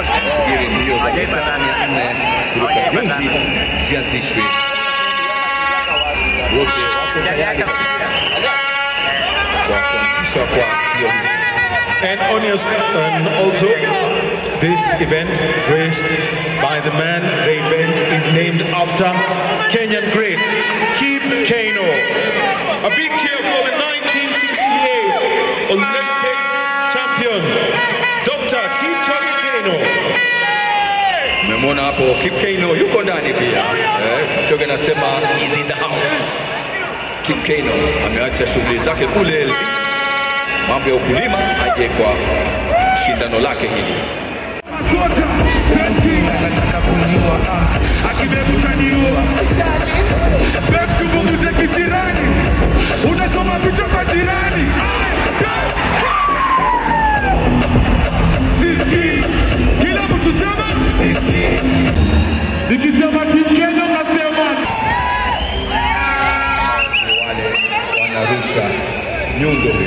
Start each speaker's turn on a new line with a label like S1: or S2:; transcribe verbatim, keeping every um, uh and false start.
S1: Escorted. Hajaipatana. Hajaipatana.
S2: Zianzishwe.
S1: Sialiacha kupiga.
S2: Kwa kuanzisha kwa hiyo.
S3: And on your screen also, this event graced by the man. The event is named after Kenyan great Kip Keino. A big cheer for the nineteen sixty-eight Olympic champion, Doctor Kip Keino.
S2: Mmemwona hapo Kip Keino yuko ndani pia. Eh, Kipchoge anasema is in the house. Kip Keino ameacha shughuli zake kule mambo ya ukulima aje kwa shindano lake hili.
S4: Anataka kuniua, akimekutaniua. Back to Mungu za Kasarani. Unachoma picha kwa jirani. Sisi, kila mtu sema sisi. Nikisema timu Kenya nasema
S2: wale wanarusha nyundo